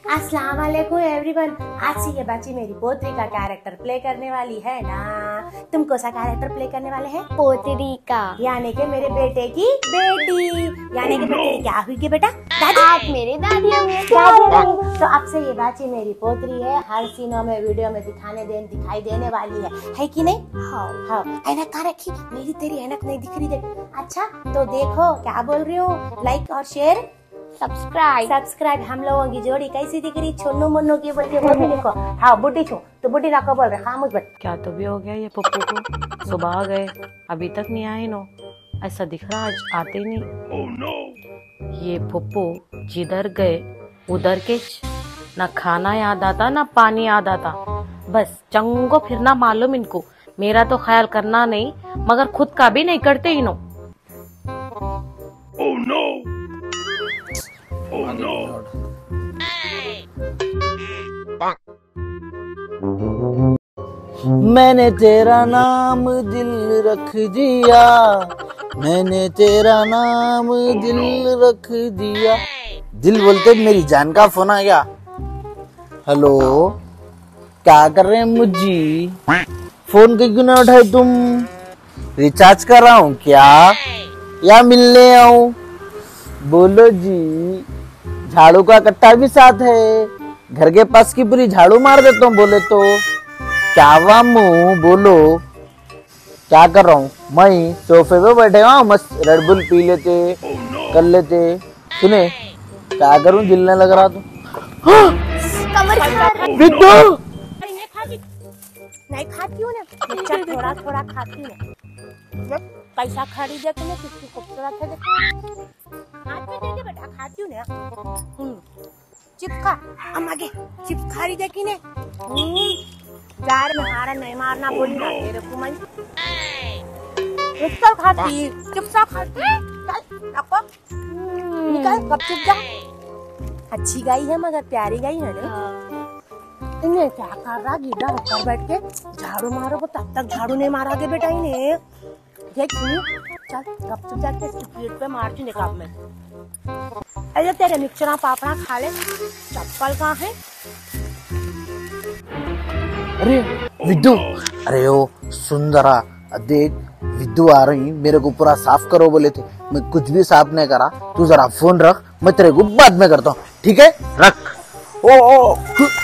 अस्सलाम वालेकुम एवरीवन। आज से ये बच्ची मेरी पोत्री का कैरेक्टर प्ले करने वाली है ना। तुम कौन सा कैरेक्टर प्ले करने वाले हैं? पोत्री का, यानी कि मेरे बेटे की बेटी। यानी कि बेटे क्या हुई बेटा? दादी। आप मेरे दादी होंगे। तो अब से ये बच्ची मेरी पोत्री है। हर सीनों में वीडियो में दिखाई देने वाली है कि नहीं? हाँ। ऐनक कहाँ रखी? मेरी तेरी ऐनक नहीं दिख रही देख। अच्छा तो देखो क्या बोल रही हूँ, लाइक और शेयर सब्सक्राइब। हम लोगों की जोड़ी कैसी दिख रही? छोनू मुन्नू की बोलती है, वो भी लिखो। हाँ बुड्ढी छू तो बुड्ढी रखो बोल रहे खामोश बैठ। क्या तो भी हो गया ये पप्पू को? सुबह आ गए अभी तक नहीं आए नो, ऐसा दिख रहा आज आते ही नहीं। oh, no. ये पप्पू जिधर गए उधर के ना खाना याद आता ना पानी याद आता, बस चंगो फिरना मालूम इनको। मेरा तो ख्याल करना नहीं मगर खुद का भी नहीं करते ही no. oh, no. Oh, no. मैंने तेरा नाम दिल रख दिया, मैंने तेरा नाम दिल रख दिया। दिल बोलते मेरी जान का फोन आ गया। हेलो क्या कर रहे हैं मुझी? फोन क्यों ना उठाए तुम? रिचार्ज कर रहा हूँ क्या या मिलने आऊं? बोलो जी। झाड़ू का कट्टा भी साथ है, घर के पास की पूरी झाड़ू मार देता हूँ बोले तो। क्या हुआ मुँह बोलो? क्या कर रहा हूँ? मैं सोफे पे बैठे हुआ मस्त रेड बुल पी लेते कर लेते। सुने क्या करूँ, दिल न लग रहा तो विद्दू नहीं खाती हूँ ना, थोड़ा थोड़ा खाती हूँ। पैसा खरीदे तो कितनी खूबसूरत है, हाथ में दे दे बेटा, खाती हूँ ना। चिप्स खा, अम्मा के चिप्स खरीदे कि ने? चार में हारा नहीं मारना बोली ना तेरे को मैं। चिप्स खाती, चिप्स खाती। चल रखो, निकल कब चुप जा। अच्छी गाय है मगर प्यारी गाय है ना। इन्हें क्या कर रहा गीडा ऊपर बैठ के झाड़ू मारो, वो तब तक झाड़ू नहीं मारा के बेटा इन्हें। देख चल गप चुप जाके पीठ पे मार दूं देखा मैं। अरे तेरे मिक्सरा पापड़ा खा ले। चप्पल कहाँ है? अरे विद्दू, अरे ओ सुंदरा देख विद्दू आ रही, मेरे को पूरा साफ करो बोले थे, मैं कुछ भी साफ नहीं करा। तू जरा फोन रख, मैं तेरे को बाद में करता हूँ, ठीक है? रख। ओ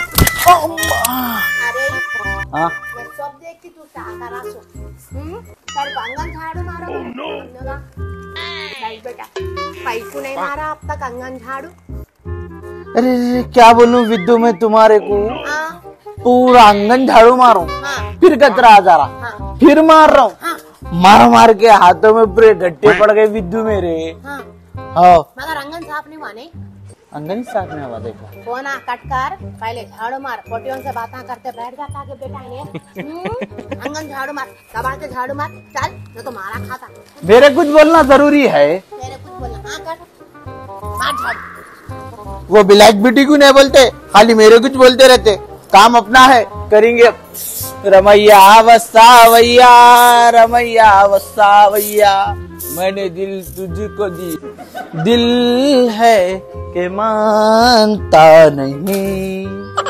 अरे हाँ मैं सब देखती तू क्या कर रहा सो। तेरे कंगन झाड़ू मारो। बेटा पैसू नहीं मारा अब तक कंगन झाड़ू। अरे क्या बोलूं विद्दू मैं तुम्हारे को? पूरा आंगन झाड़ू मारूं, फिर कचरा आ जा रहा, फिर मार रहा हूँ, मार के हाथों में पूरे गट्टे पड़ गए विद्दू मेरे। हाँ मगर आंगन साफ नहीं हुआ नहीं? आंगन साफ नहीं हुआ देखा। फोन कट कर, पहले झाड़ू मार। पोटियों से बातें करते बैठ जाता के बेटा इन्हें। आंगन झाड़ू मार, दबा के झाड़ू मार। चल जो तो मारा खाता। मेरे कुछ बोलना जरूरी है? तेरे कुछ बोलना? हाँ कर मार झाड़ू। वो ब्लैक ब्यूटी को नहीं बोलते, खाली मेरे कुछ बोलते रहते। काम अपना है करेंगे। रमैया वसावैया, रमैया वसावैया, मैंने दिल तुझको दी, दिल है के मानता नहीं।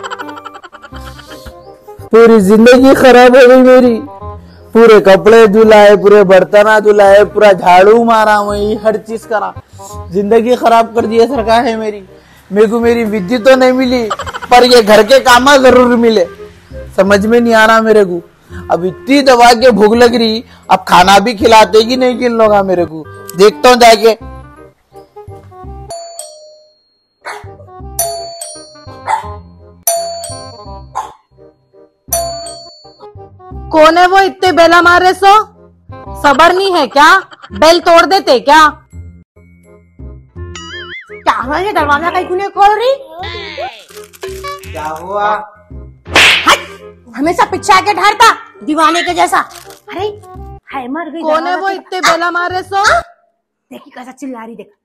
पूरी जिंदगी खराब हो गई मेरी, पूरे कपड़े धुलाए, पूरे बर्तन धुलाए, पूरा झाड़ू मारा, वही हर चीज करा, जिंदगी खराब कर दिया सरकार है मेरी। मेरे को मेरी विद्युत तो नहीं मिली पर ये घर के काम जरूर मिले। समझ में नहीं आ रहा मेरे को, अब इतनी दवा के भूख लग रही, अब खाना भी खिलाते कि नहीं किन लोग मेरे को? देखता हूँ जाके। कौन है वो इतने बेला मार रहे सो? सबर नहीं है क्या? बेल तोड़ देते क्या? क्या हुआ? ये दरवाजा कहीं क्यों नहीं खोल रही? क्या हुआ? हमेशा पीछे आके ठहरता दीवाने के जैसा। अरे है मर गई। कौन है वो इतने बेला मार रहे सो? देखी कैसा चिल्ला रही देख।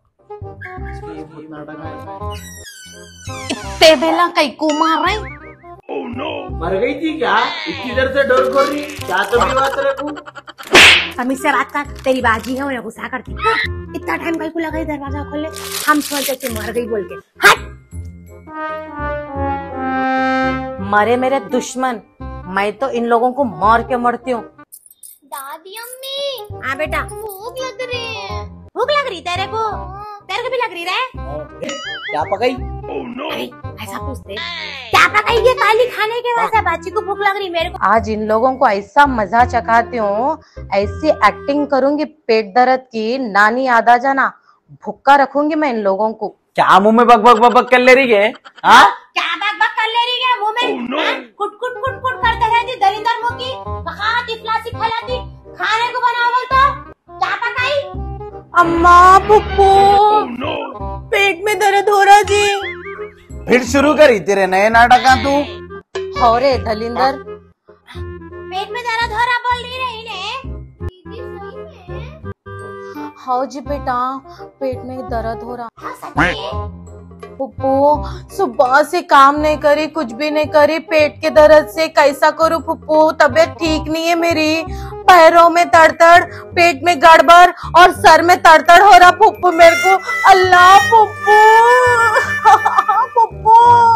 इतने बेला कहीं को मार रहे? oh, no. मर गई थी क्या? इतनी देर से डोर खोल रही, क्या तो भी बात रे तू? समीर से रात का तेरी बाजी है, वो गुस्सा करती। इतना टाइम कहीं को लगा दरवाजा खोलने, हम सोचते कि मर गई बोल के। हट मरे मेरे दुश्मन, मैं तो इन लोगों को मार के मरती हूँ। दादी अम्मी, हाँ बेटा, भूख लग रही है। भूख लग रही तेरे को? तेरे को भी लग रही है? क्या पकाई? अरे ऐसा पूछते, क्या पकाई ये काली खाने के वैसे बच्ची को भूख लग रही, मेरे को आज इन लोगों को ऐसा मजा चखाती हूँ, ऐसी एक्टिंग करूंगी पेट दर्द की, नानी याद आ जाना, भुक्का रखूंगी मैं इन लोगों को। क्या मुंह में बक बक बक बक कर ले रही है? हाँ, क्या बक बक कर ले रही है मुंह में? कुट कुट कुट कुट करते रहती दरिंदर मुंह की, बखाती फ्लासी खिलाती, खाने को बनाओ बोल तो क्या पकाई? अम्मा, पुप्पू, पेट में दर्द हो रहा जी। फिर शुरू करी तेरे नए नाटक तू। हो रे दलिंदर, पेट में दर्द हो रहा बोल रही रही ने? दीदी सही में? हाँ जी बेटा, पेट में दर्द हो रहा। हाँ सच्ची? पुप्पू सुबह से काम नहीं करी, कुछ भी नहीं करी, पेट के दर्द से कैसा करूँ पुप्पू? तबीयत ठीक नहीं है मेरी, पैरों में तड़तड़, पेट में गड़बड़ और सर में तड़तड़ हो रहा पुप्पू मेरे को। अल्लाह पुप्पू, पुप्पू।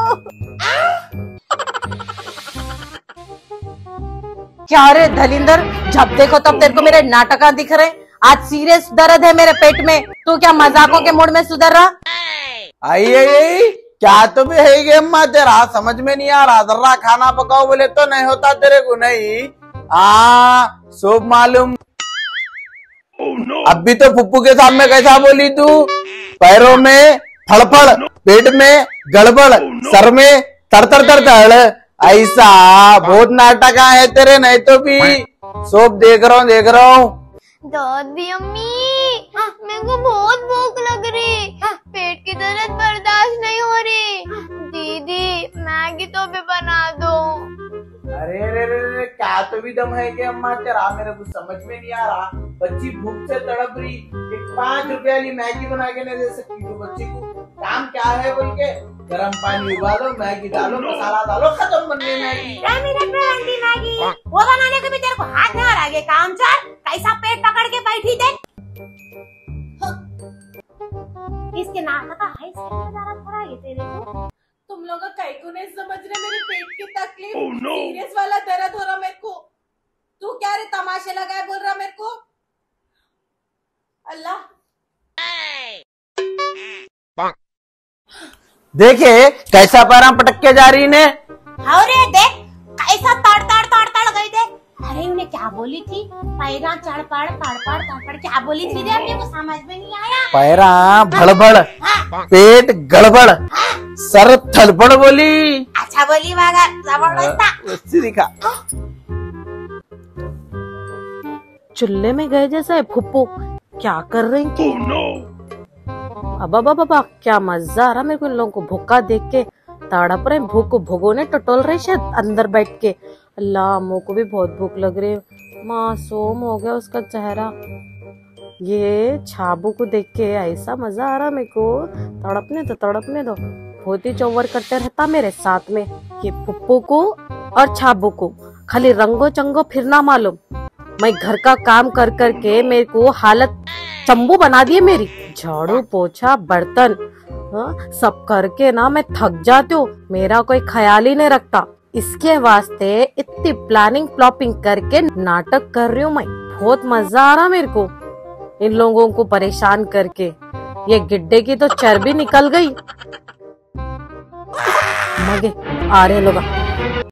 क्या रे दलिंदर, जब देखो तब तेरे को मेरे नाटक दिख रहे। आज सीरियस दर्द है मेरे पेट में, तू क्या मजाकों के मूड में सुधर रहा? आई क्या तो भी है ये अम्मा तेरा, समझ में नहीं आ रहा। जरा खाना पकाओ बोले तो नहीं होता तेरे को? नहीं सब मालूम। अब भी तो फुप्पू के सामने कैसा बोली तू? पैरों में फड़फड़, पेट में गड़बड़, सर में तड़तड़ तड़तड़, ऐसा बहुत नाटक है तेरे। नहीं तो भी सब देख रहा हूँ। दादी अम्मी, मेरे को बहुत भूख लग रही, पेट की दर्द बर्दाश्त नहीं हो रही। दीदी मैगी तो भी बना दो। अरे रे रे रे, क्या तो भी दम है कि अम्मा तेरा, मेरे को समझ में नहीं आ रहा। बच्ची भूख से तड़प रही, एक 5 रुपए वाली मैगी बना के नहीं दे सकती तू बच्ची को? काम क्या है बोल के, गर्म पानी उबालो, मैगी डालो, मसाला डालो, खत्म बनने मैगी। 2 मिनट में बनती मैगी, वो बनाने को भी तेरे को हाथ नहीं आ रहा है। काम चल, कैसा पेट पकड़ के बैठी थे। इसके नाटक का है थोड़ा ये तेरे को। तुम लोग कई को नहीं समझ रहे मेरे पेट की तकलीफ। सीरियस वाला दर्द हो रहा मेरे को। तू क्या रे तमाशे लगाए बोल रहा मेरे को? अल्लाह, देखे कैसा पैरा पटक के जा रही ने। अरे देख कैसा तड़ तड़ तड़ तड़ गई थे। अरे उन्हें क्या बोली थी? पैरा चढ़ पड़ पड़ पड़ तड़, क्या बोली थी रे? अपने को समझ में नहीं आया। पैरा भड़बड़, पेट गड़बड़, सर थड़बड़ बोली। अच्छा बोली मगर जबरदस्त दिखा। चुल्ले में गए जैसा है फुप्पू, क्या कर रही थी? अबा बाबा, क्या मजा आ रहा मेरे को इन लोगों को भूखा देख के। तड़प रहे, भूख को भगोने टटोल रहे शायद अंदर बैठ के। अल्लाह, मुँह को भी बहुत भूख लग रही है। मासूम हो गया उसका चेहरा। ये छाबू को देख के ऐसा मजा आ रहा मेरे को। तड़पने दो। बहुत ही चौवर करते रहता मेरे साथ में ये पुप्पू को और छाबू को। खाली रंगो चंगो फिरना मालूम। मैं घर का काम कर करके मेरे को हालत चंबू बना दिए मेरी। झाड़ू पोछा बर्तन सब करके ना मैं थक जाती हूँ। मेरा कोई ख्याल ही नहीं रखता। इसके वास्ते इतनी प्लानिंग प्लॉपिंग करके नाटक कर रही हूँ मैं। बहुत मजा आ रहा मेरे को इन लोगों को परेशान करके। ये गिड्डे की तो चर्बी निकल गई। मगे आ रहे लोग।